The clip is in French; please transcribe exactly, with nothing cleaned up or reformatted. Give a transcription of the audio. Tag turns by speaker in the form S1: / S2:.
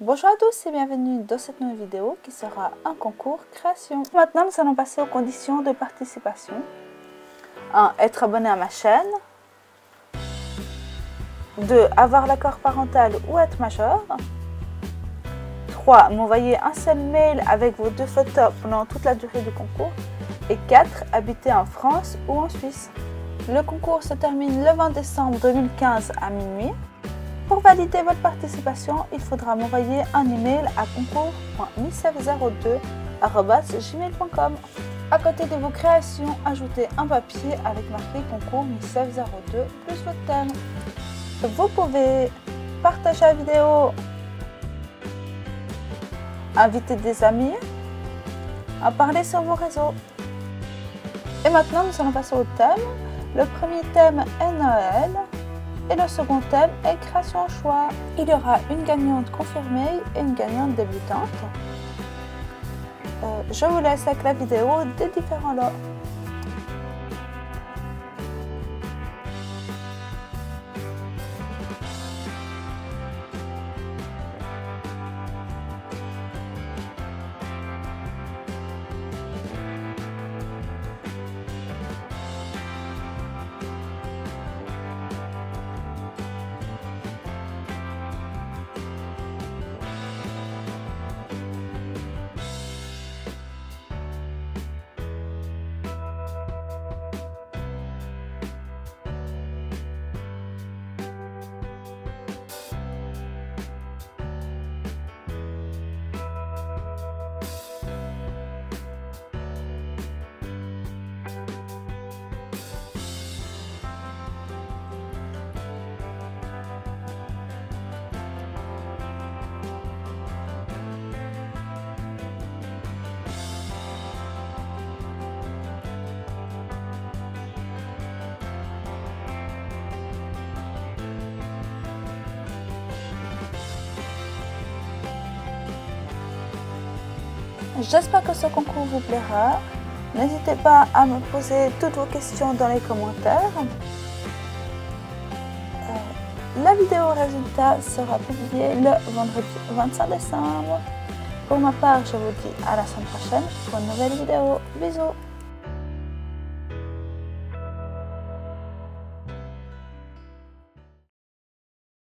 S1: Bonjour à tous et bienvenue dans cette nouvelle vidéo qui sera un concours création. Maintenant, nous allons passer aux conditions de participation. un Être abonné à ma chaîne. deux Avoir l'accord parental ou être majeur. trois M'envoyer un seul mail avec vos deux photos pendant toute la durée du concours. Et quatre Habiter en France ou en Suisse. Le concours se termine le vingt décembre deux mille quinze à minuit. Pour valider votre participation, il faudra m'envoyer un email à concours point micef zéro deux arobase gmail point com. À côté de vos créations, ajoutez un papier avec marqué concours micef zéro deux plus votre thème. Vous pouvez partager la vidéo, inviter des amis, en parler sur vos réseaux. Et maintenant, nous allons passer au thème. Le premier thème est Noël. Et le second thème est création au choix. Il y aura une gagnante confirmée et une gagnante débutante. Euh, je vous laisse avec la vidéo des différents lots. J'espère que ce concours vous plaira. N'hésitez pas à me poser toutes vos questions dans les commentaires. Euh, la vidéo résultat sera publiée le vendredi vingt-cinq décembre. Pour ma part, je vous dis à la semaine prochaine pour une nouvelle vidéo. Bisous!